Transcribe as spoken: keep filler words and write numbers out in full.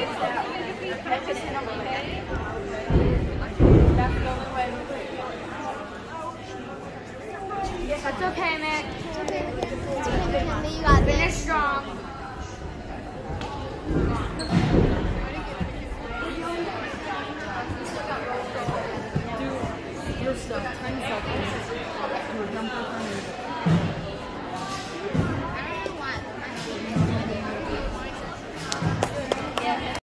That's okay, Nick. It's okay, Mackenzie. You got this. Finish strong.